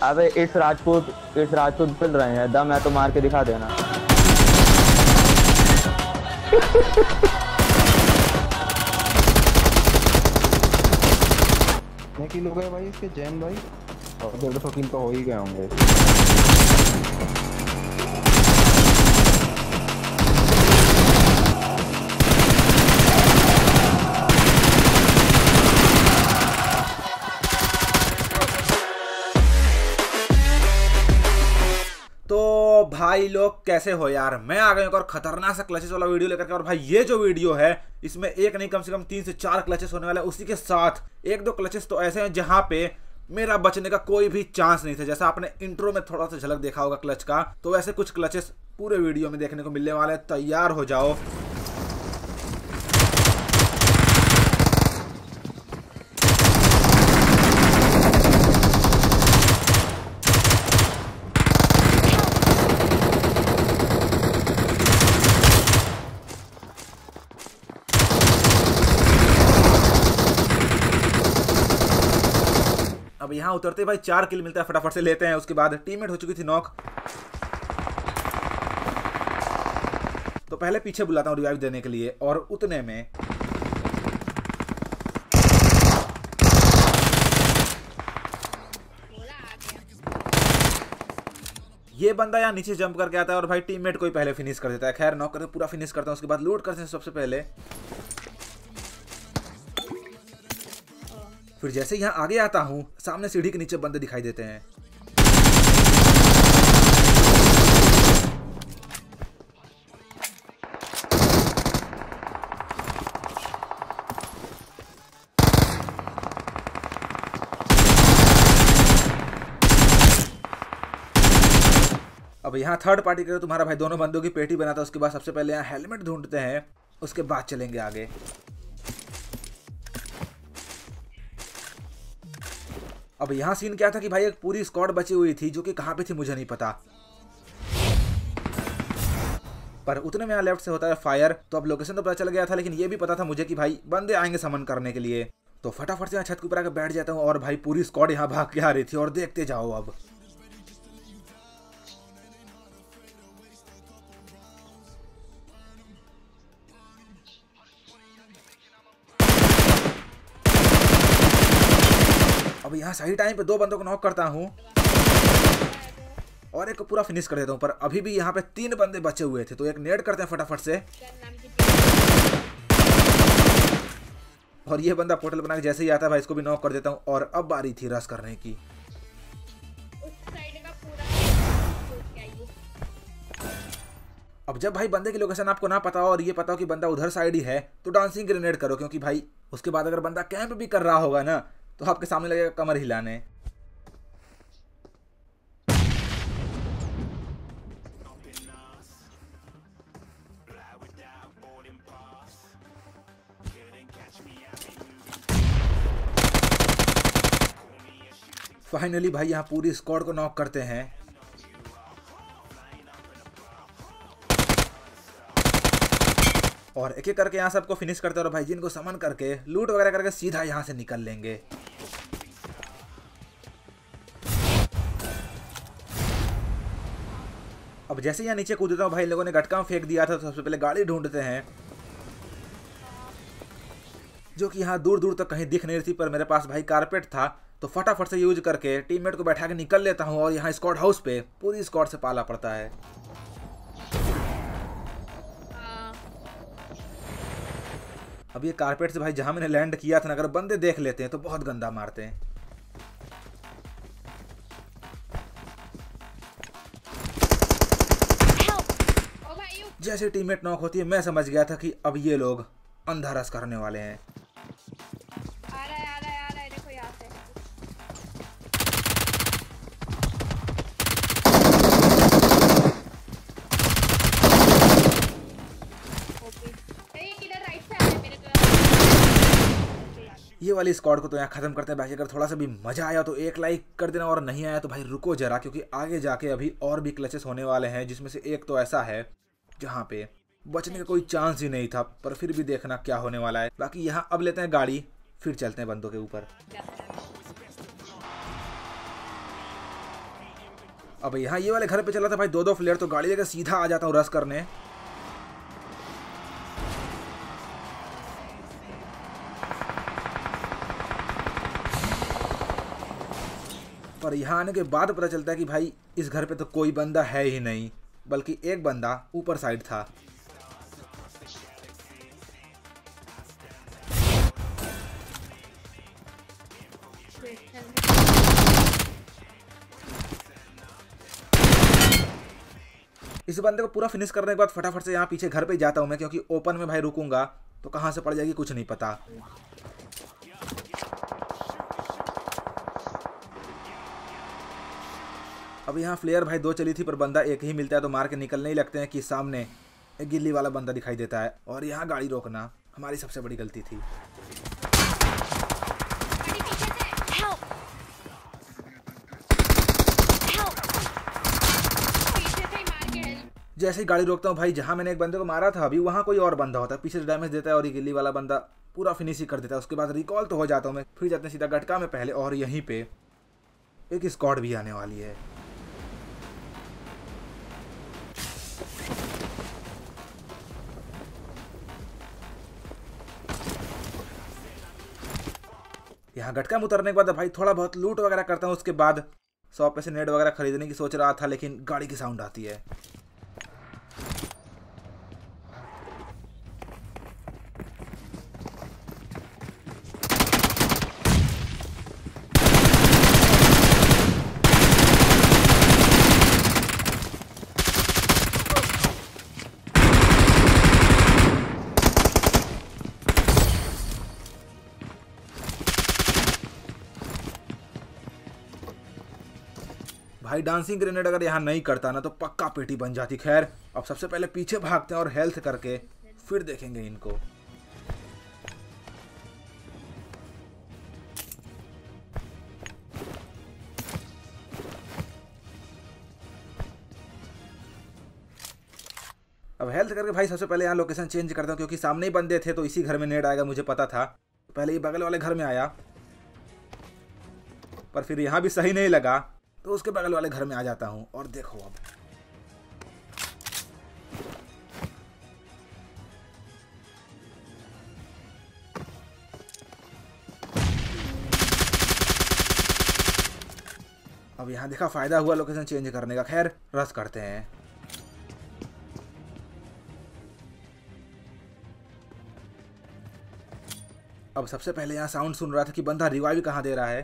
अबे इट्स राजपूत मिल रहे हैं, दम है तो मार के दिखा देना। कितने किल हो गए भाई इसके जैन भाई? और 150 किल तो हो ही गए होंगे। तो भाई लोग कैसे हो यार, मैं आ गया और खतरनाक सा क्लचेस वाला वीडियो लेकर के। और भाई ये जो वीडियो है इसमें एक नहीं कम से कम 3 से 4 क्लचेस होने वाले हैं। उसी के साथ 1-2 क्लचेस तो ऐसे हैं जहां पे मेरा बचने का कोई भी चांस नहीं था। जैसा आपने इंट्रो में थोड़ा सा झलक देखा होगा क्लच का, तो वैसे कुछ क्लचेस पूरे वीडियो में देखने को मिलने वाले हैं। तैयार हो जाओ। अब यहाँ उतरते भाई 4 किल मिलता है, फटाफट से लेते हैं। उसके बाद टीममेट हो चुकी थी नॉक, तो पहले पीछे बुलाता हूँ रिवाइव देने के लिए। और उतने में ये बंदा यहाँ नीचे जंप करके आता है और भाई टीममेट को ही पहले फिनिश कर देता है। खैर नॉक करके पूरा फिनिश करता हूँ, उसके बाद लूट करते हैं सबसे पहले। फिर जैसे यहाँ आगे आता हूँ, सामने सीढ़ी के नीचे बंदे दिखाई देते हैं। अब यहाँ थर्ड पार्टी करे तुम्हारा भाई दोनों बंदों की पेटी बनाता है। उसके बाद सबसे पहले यहाँ हेलमेट ढूंढते हैं, उसके बाद चलेंगे आगे। अब यहाँ सीन क्या था कि भाई एक पूरी स्क्वाड बची हुई थी, जो कि कहाँ पे थी मुझे नहीं पता। पर उतने में यहाँ लेफ्ट से होता है फायर। तो अब लोकेशन तो पता चल गया था, लेकिन ये भी पता था मुझे कि भाई बंदे आएंगे समन करने के लिए। तो फटाफट से यहाँ छत के ऊपर आकर बैठ जाता हूँ। और भाई पूरी स्क्वाड यहाँ भाग के आ रही थी, और देखते जाओ अब। अब यहाँ सही टाइम पे 2 बंदों को नॉक करता हूँ और एक को पूरा फिनिश कर देता हूँ। पर अभी भी यहाँ पे 3 बंदे बचे हुए थे, तो एक नेड करते हैं फटाफट से। और ये बंदा पोर्टल बना के जैसे ही आता है भाई इसको भी नॉक कर देता हूँ। और अब बारी थी रश करने की। अब जब भाई बंदे की लोकेशन आपको ना पता हो और ये पता हो कि बंदा उधर साइड ही है, तो डांसिंग ग्रेनेड करो, क्योंकि भाई उसके बाद अगर बंदा कैंप भी कर रहा होगा ना, तो आपके सामने लगेगा कमर हिलाने। फाइनली भाई यहाँ पूरी स्क्वाड को नॉक करते हैं। और एक एक करके यहाँ सबको फिनिश करते हैं। और भाई जिनको समन करके लूट वगैरह करके सीधा यहाँ से निकल लेंगे। अब जैसे यहाँ नीचे कूदता हूँ भाई, लोगों ने गटका फेंक दिया था, तो सबसे पहले गाड़ी ढूंढते हैं, जो कि यहाँ दूर दूर तक कहीं दिख नहीं रही थी। पर मेरे पास भाई कारपेट था, तो फटाफट से यूज करके टीममेट को बैठा के निकल लेता हूँ। और यहाँ स्क्वाड हाउस पे पूरी स्क्वाड से पाला पड़ता है। अब ये कारपेट से भाई जहां मैंने लैंड किया था, अगर बंदे देख लेते हैं तो बहुत गंदा मारते हैं। जैसे टीममेट नॉक होती है, मैं समझ गया था कि अब ये लोग अंधा रस करने वाले हैं। आ रहा है देखो यहाँ से। ये वाली स्क्वाड को तो यहाँ खत्म करते हैं। बाकी अगर थोड़ा सा भी मजा आया तो एक लाइक कर देना, और नहीं आया तो भाई रुको जरा, क्योंकि आगे जाके अभी और भी क्लचेस होने वाले हैं, जिसमें से एक तो ऐसा है जहाँ पे बचने का कोई चांस ही नहीं था। पर फिर भी देखना क्या होने वाला है। बाकी यहाँ अब लेते हैं गाड़ी, फिर चलते हैं बंदों के ऊपर। अब यहाँ ये वाले घर पे चला था भाई 2-2 फ्लेयर, तो गाड़ी लेकर सीधा आ जाता हूँ रश करने। पर यहाँ आने के बाद पता चलता है कि भाई इस घर पे तो कोई बंदा है ही नहीं, बल्कि एक बंदा ऊपर साइड था। इस बंदे को पूरा फिनिश करने के बाद फटाफट से यहाँ पीछे घर पे जाता हूँ मैं, क्योंकि ओपन में भाई रुकूंगा तो कहाँ से पड़ जाएगी कुछ नहीं पता। अब यहाँ फ्लेयर भाई 2 चली थी, पर बंदा एक ही मिलता है तो मार के निकलने ही लगते हैं कि सामने एक गिल्ली वाला बंदा दिखाई देता है। और यहाँ गाड़ी रोकना हमारी सबसे बड़ी गलती थी। जैसे ही गाड़ी रोकता हूँ भाई, जहाँ मैंने एक बंदे को मारा था अभी वहाँ कोई और बंदा होता है, पीछे से डैमेज देता है और ये गिल्ली वाला बंदा पूरा फिनिश ही कर देता है। उसके बाद रिकॉल तो हो जाता हूँ मैं, फिर जाते हैं सीधा गटका में पहले, और यहीं पे एक स्क्वाड भी आने वाली है। यहाँ गटका में उतरने के बाद भाई थोड़ा बहुत लूट वगैरह करता हूँ। उसके बाद शॉप पे से नेट वगैरह खरीदने की सोच रहा था, लेकिन गाड़ी की साउंड आती है। भाई डांसिंग ग्रेनेड अगर यहाँ नहीं करता ना तो पक्का पेटी बन जाती। खैर अब सबसे पहले पीछे भागते हैं और हेल्थ करके फिर देखेंगे इनको। अब हेल्थ करके भाई सबसे पहले यहाँ लोकेशन चेंज करता हूँ, क्योंकि सामने ही बंदे थे तो इसी घर में नेड आएगा मुझे पता था। पहले ये बगल वाले घर में आया, पर फिर यहाँ भी सही नहीं लगा तो उसके बगल वाले घर में आ जाता हूँ। और देखो अब यहाँ देखा फायदा हुआ लोकेशन चेंज करने का। खैर रश करते हैं। अब सबसे पहले यहाँ साउंड सुन रहा था कि बंदा रिवाइव कहाँ दे रहा है।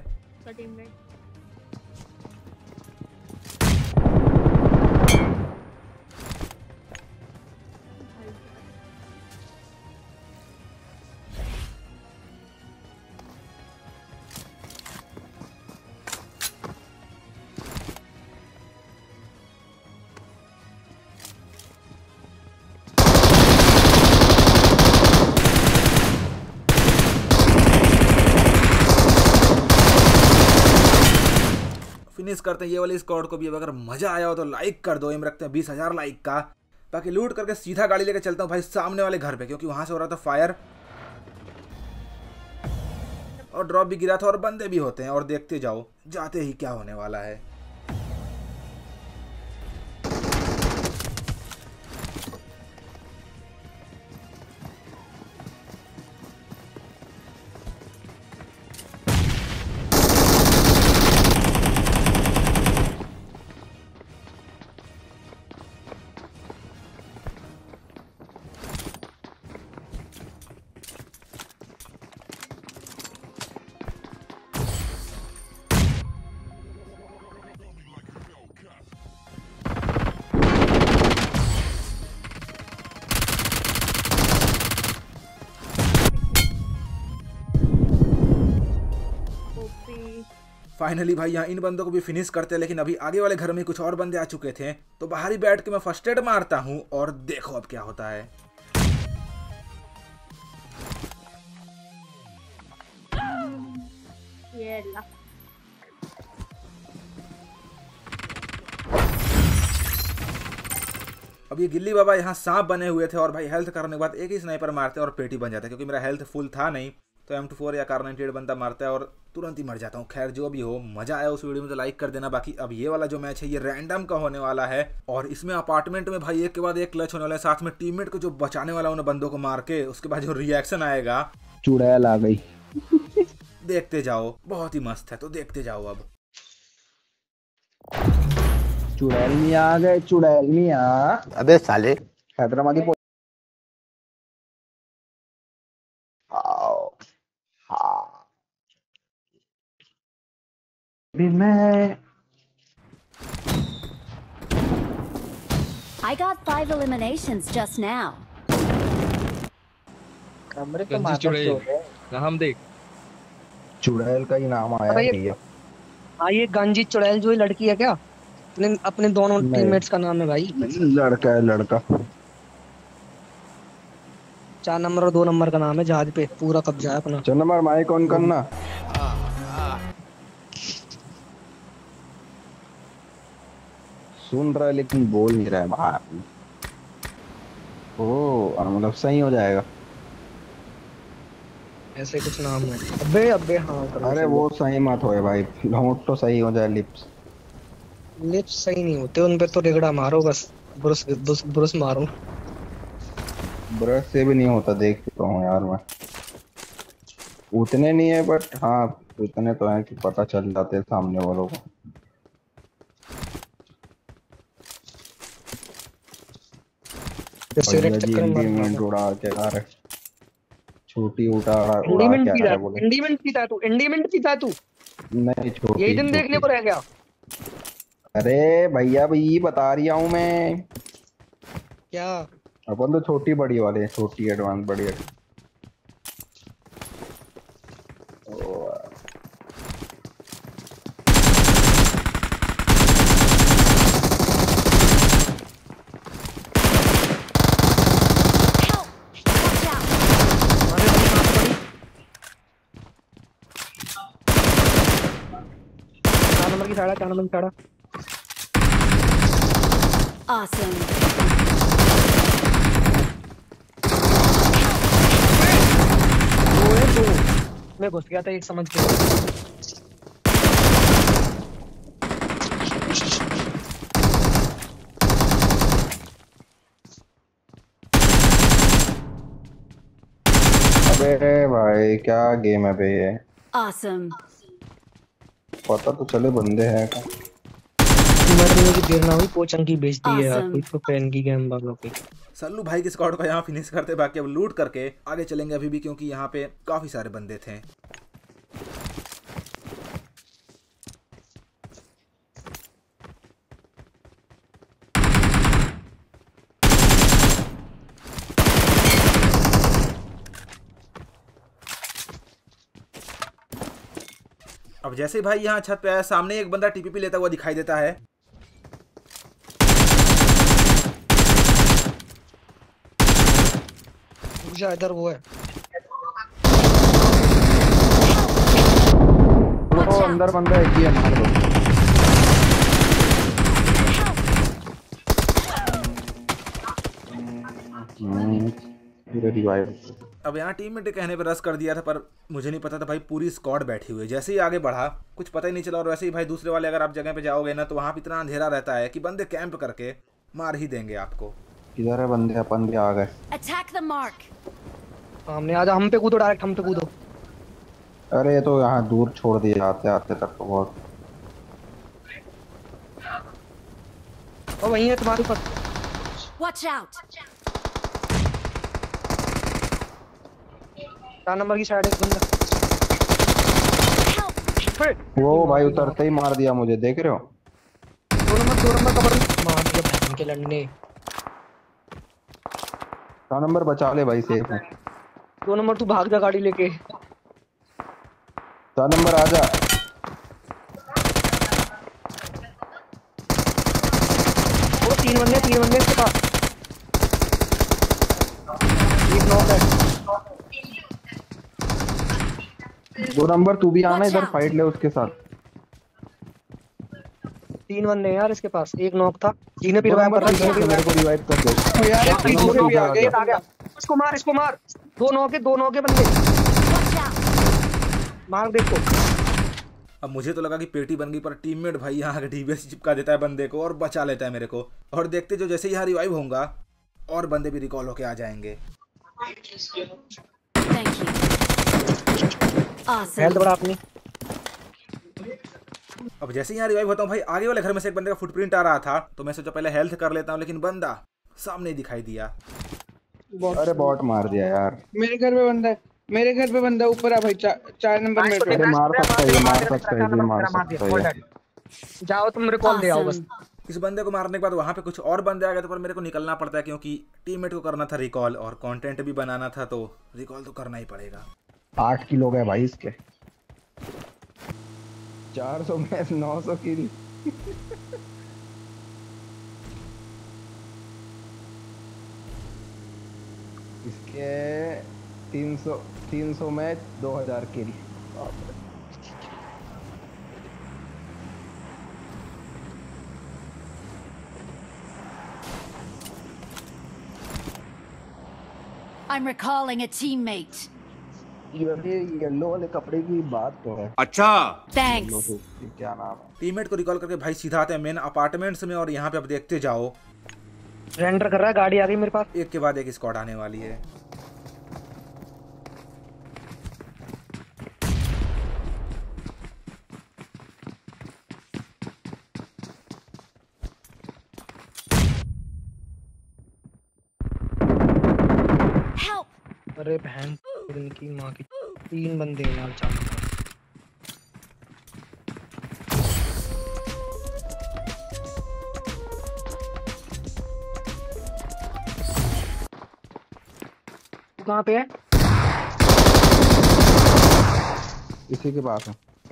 फिनिश करते हैं ये वाली स्क्वाड को भी। अब अगर मजा आया हो तो लाइक कर दो, एम रखते हैं 20,000 लाइक का। बाकी लूट करके सीधा गाड़ी लेके चलता हूँ भाई सामने वाले घर पे, क्योंकि वहां से हो रहा था फायर और ड्रॉप भी गिरा था और बंदे भी होते हैं। और देखते जाओ जाते ही क्या होने वाला है। फाइनली भाई यहाँ इन बंदों को भी फिनिश करते हैं, लेकिन अभी आगे वाले घर में कुछ और बंदे आ चुके थे तो बाहर ही बैठ के मैं फर्स्ट एड मारता हूँ। और देखो अब क्या होता है। ये ला। अब ये गिल्ली बाबा यहाँ सांप बने हुए थे और भाई हेल्थ करने के बाद एक ही स्नाइपर मारते हैं और पेटी बन जाता है। क्योंकि मेरा हेल्थ फुल था नहीं तो M24 या कार98 बंदा मारता है और तुरंत ही मर जाता हूँ। खैर जो भी हो, मजा आया उस वीडियो में तो लाइक कर देना। बाकी अब ये वाला जो मैच है ये रैंडम का होने वाला है और इसमें अपार्टमेंट में भाई एक के बाद एक क्लच होने वाला है। साथ में टीममेट को जो बचाने वाला उन बंदों को मार के उसके बाद जो रिएक्शन आएगा, चुड़ैल आ गई। देखते जाओ, बहुत ही मस्त है, तो देखते जाओ। अब चुड़ैल मियां आ गए, चुड़ैल मियां। अबे साले हैदराबादी भी मैं I got 5 eliminations just now. कमरे तो मार हम देख चुड़ैल का ही नाम आया भैया। हाँ ये गांजी चुड़ैल जो लड़की है क्या? अपने दोनों टीममेट्स का नाम है भाई। लड़का है, लड़का। 4 नंबर और 2 नंबर का नाम है। जहाज पे पूरा कब्जा है अपना। 4 नंबर माइक ऑन करना। सुन रहा है लेकिन बोल नहीं रहा है भाई। ओ मतलब सही हो जाएगा। ऐसे कुछ नाम है। अबे हाँ। अरे वो सही मत होए भाई, होंठ तो सही हो जाए। लिप्स सही नहीं होते, उन पे तो रेगड़ा मारो बस। ब्रश मारो। ब्रश से भी नहीं होता, देख चुका हूँ यार मैं। उतने नहीं है बट हाँ इतने तो है कि पता चल जाते सामने वालों को। इंडिमेंट उड़ा के आ रहे, छोटी उड़ा के आ रहा बोले। इंडिमेंट पीता है तू। नहीं छोटी, यही दिन देखने को रह गया। अरे भैया भाई बता रही हूँ मैं। क्या अपन तो छोटी बड़ी वाले, छोटी एडवांस बड़ी साड़ा। Awesome. मैं घुस गया था एक समझ के। अबे भाई क्या गेम है बे ये। Awesome. पता तो चले बंदे हैं का। मरने की देर ना हुई, पोचंकी बेच दी है यार कोई तो फैन की गेम वालों की। सल्लू भाई के स्क्वाड को यहाँ फिनिश करते, बाकी अब लूट करके आगे चलेंगे अभी भी, क्योंकि यहाँ पे काफी सारे बंदे थे। अब जैसे भाई यहाँ छत पे आया, सामने एक बंदा टीपीपी लेता हुआ दिखाई देता है। इधर वो है। वो अंदर बंदा एक ही है, मार दो। अब यहाँ टीम के कहने पर रस कर दिया था, पर मुझे नहीं पता था भाई पूरी स्क्वाड बैठी हुई है। जैसे ही आगे बढ़ा कुछ पता ही नहीं चला। और वैसे ही भाई दूसरे वाले अगर आप जगह पे जाओगे ना तो वहाँ पे इतना अंधेरा रहता है कि बंदे कैंप करके मार ही देंगे आपको। किधर है बंदे? अपन भी आ गए। Attack the mark. सामने आजा, हम पे कूदो, डायरेक्ट हम पे कूदो। अरे ये तो यहाँ दूर छोड़ दिए, आते आते तक तो बहुत। ओ वहीं है तुम्हारे ऊपर। Watch out. 4 नंबर की साइड एक बंदा। वो भाई उतरते ही मार दिया मुझे, देख रहे हो? 2 नंबर कवर मार दिया बहन के लड़ने। 4 नंबर बचा ले भाई, सेफ है। 2 नंबर तू भाग जा गाड़ी लेके। 4 नंबर आजा। वो 3 बंदे इसके पास। एक नॉक है। 2 नंबर तू भी आना इधर, फाइट ले उसके साथ। 3 बंदे यार इसके पास, एक नॉक था। जिन्हें भी रिवाइव कर रहा है, मेरे को रिवाइव कर दो यार। इसको मार। 2 नॉक के बंदे। मार देखो। अब मुझे तो लगा कि पेटी बन गई, पर टीममेट भाई यहाँ के डीबीएस चिपका देता है बंदे को और बचा लेता है मेरे को। और देखते जो जैसे ही यहाँ रिवाइव होऊंगा और बंदे भी रिकॉल होके आ जाएंगे। Thank you. Awesome. हेल्थ बढ़ा अपनी। अब जैसे ही यहाँ रिवाइव होता हूँ भाई, आगे वाले घर में से एक बंदे का फुटप्रिंट आ रहा था, तो मैं सोचा पहले हेल्थ कर लेता हूँ, लेकिन बंदा सामने ही दिखाई दिया। अरे बॉट मार दिया यार। मेरे घर पे बंदा है, मेरे घर पे बंदा ऊपर है भाई, 4 नंबर में। अरे मार सकता है, मार सकता है, मार सकता है। जाओ तुम रिकॉल दे आओ बस। Awesome. इस बंदे को मारने के बाद वहाँ पे कुछ और बंदे आ गए थे, पर मेरे को निकलना पड़ता है क्योंकि टीममेट को करना था रिकॉल और कंटेंट भी बनाना था, तो रिकॉल तो करना ही पड़ेगा। 8 किलो गए भाई इसके। 400 में 900 किल। इसके 300 में 2000 kill. I'm recalling a teammate. ये येलो वाले कपड़े की बात तो है। अच्छा Thanks. क्या नाम है? टीममेट को रिकॉल करके भाई सीधा आते हैं मेन अपार्टमेंट्स में, और यहाँ पे अब देखते जाओ रेंडर कर रहा है, गाड़ी आ गई मेरे पास। एक के बाद एक स्क्वाड आने वाली है। Help. अरे बहन इनकी माँ की, 3 बंदे हैं यार चालू। कहाँ पे है? इसी के पास है।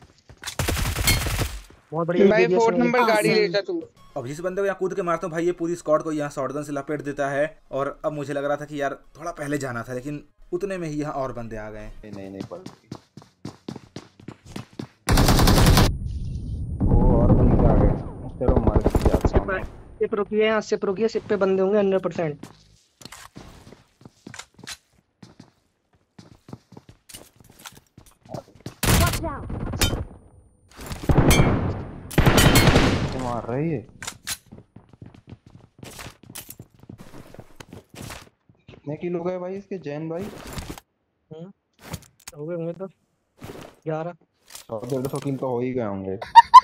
बहुत बढ़िया भाई DBS 4 नंबर गाड़ी Awesome. ले जा तू। अब जिस बंदे को यहाँ कूद के मारता हूँ भाई, ये पूरी स्क्वाड को यहाँ शॉटगन से लपेट देता है। और अब मुझे लग रहा था कि यार थोड़ा पहले जाना था, लेकिन उतने में ही यहाँ और बंदे आ गए। नहीं पड़ती। वो और बंदे आ गए। चलो मार दिया। सिप रुकिए, यहाँ सिप रुकिए, सिप पे बंदे होंगे 100%। Watch out. मार रही है। कितने किलो गए भाई इसके जैन भाई? हो गए होंगे तो 11। 100-150 किल तो हो ही गए होंगे।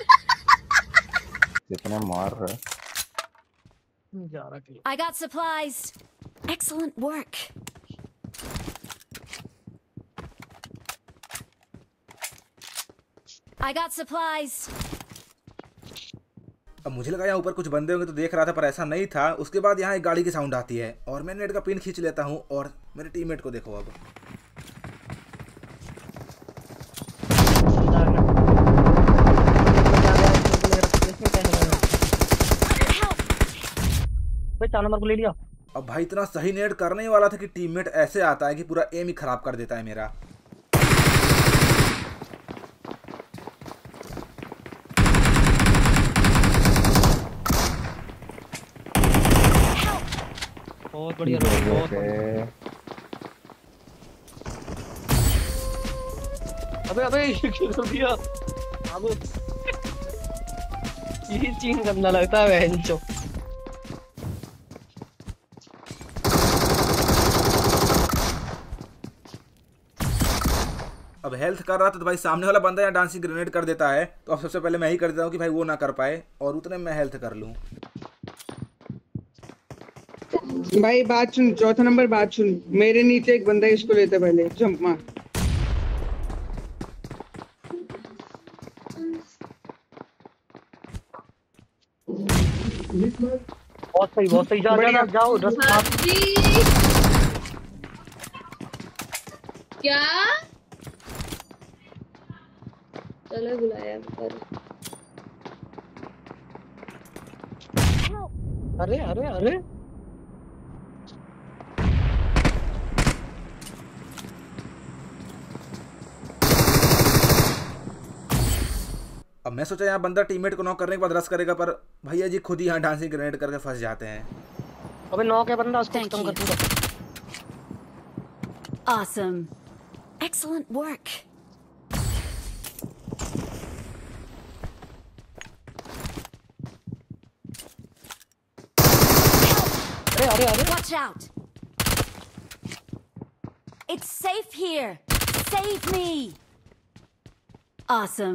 कितने मार रहे। 11 किलो। I got supplies. Excellent work. I got supplies. अब मुझे लगा यहाँ ऊपर कुछ बंदे होंगे तो देख रहा था, पर ऐसा नहीं था। उसके बाद यहाँ एक गाड़ी की साउंड आती है और मैं नेट का पिन खींच लेता हूँ, और मेरे टीममेट को देखो अब। भाई 4 नंबर को ले लिया। अब भाई इतना सही नेट करने ही वाला था कि टीममेट ऐसे आता है कि पूरा एम ही खराब कर देता है मेरा। बहुत बढ़िया बहुत बढ़िया। अबे ये क्यों दिया? अब ये चीन करना लगता है बहनचो। अब हेल्थ कर रहा था तो भाई सामने वाला बंदा यहाँ डांसिंग ग्रेनेड कर देता है, तो अब सबसे पहले मैं ही कर देता हूँ कि भाई वो ना कर पाए, और उतने में हेल्थ कर लूँ। भाई बात सुन, 4था नंबर बात सुन, मेरे नीचे एक बंदा है, इसको लेते पहले जंप मार। बहुत सही जा जाओ रस मार। क्या चलो बुलाया पर। अरे अब मैं सोचा यहाँ बंदा टीममेट को नॉक करने के बाद रश करेगा, पर भैया जी खुद ही यहाँ डांसिंग ग्रेनेड करके फंस जाते हैं। अबे नॉक है बंदा, उसको Thank खत्म you. कर दूंगा। Awesome. Excellent work. अरे अरे अरे Watch out! It's safe here. Save me! Awesome.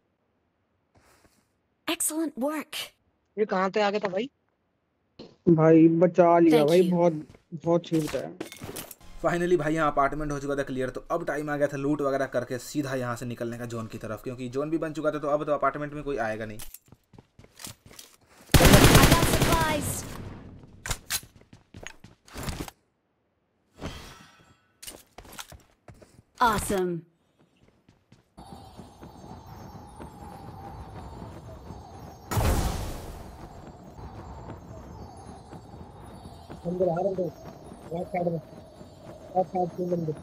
Excellent work. ये कहाँ पे आ गया था भाई? भाई बचा लिया Thank भाई, you. बहुत बहुत छूट है। फाइनली भाई यहाँ अपार्टमेंट हो चुका था क्लियर, तो अब टाइम आ गया था लूट वगैरह करके सीधा यहाँ से निकलने का जोन की तरफ, क्योंकि जोन भी बन चुका था, तो अब तो अपार्टमेंट में कोई आएगा नहीं। I got supplies. Awesome. अंदर आ रहे हैं, राइट साइड में, राइट साइड के अंदर।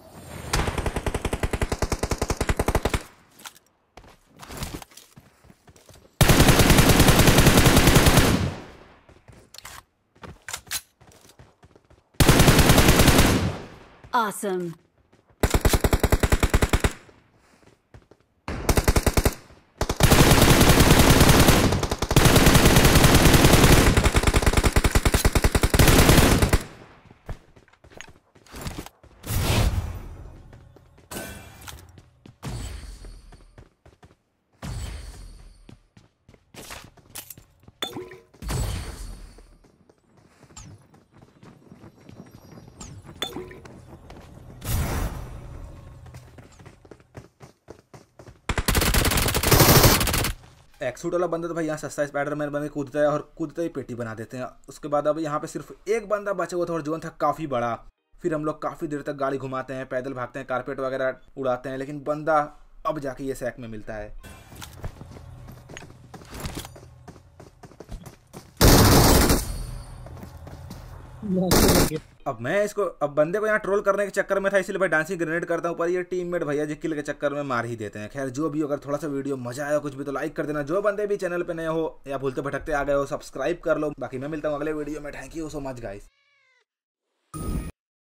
Awesome. एक्सूट वाला बंदा तो भाई यहाँ सस्ता स्पाइडरमैन बन के कूदता है और कूदते ही पेटी बना देते हैं। उसके बाद अब यहाँ पे सिर्फ एक बंदा बचा हुआ था और जोन था काफ़ी बड़ा। फिर हम लोग काफ़ी देर तक गाड़ी घुमाते हैं, पैदल भागते हैं, कारपेट वगैरह उड़ाते हैं, लेकिन बंदा अब जाके ये सैक में मिलता है। अब बंदे को यहाँ ट्रोल करने के चक्कर में था, इसलिए भाई डांसिंग ग्रेनेड करता हूँ, पर ये टीममेट भैया जी किल के चक्कर में मार ही देते हैं। खैर जो भी, अगर थोड़ा सा वीडियो मजा आया कुछ भी तो लाइक कर देना। जो बंदे भी चैनल पे नए हो या भूलते भटकते आ गए हो सब्सक्राइब कर लो। बाकी मैं मिलता हूँ अगले वीडियो में। Thank you so much guys.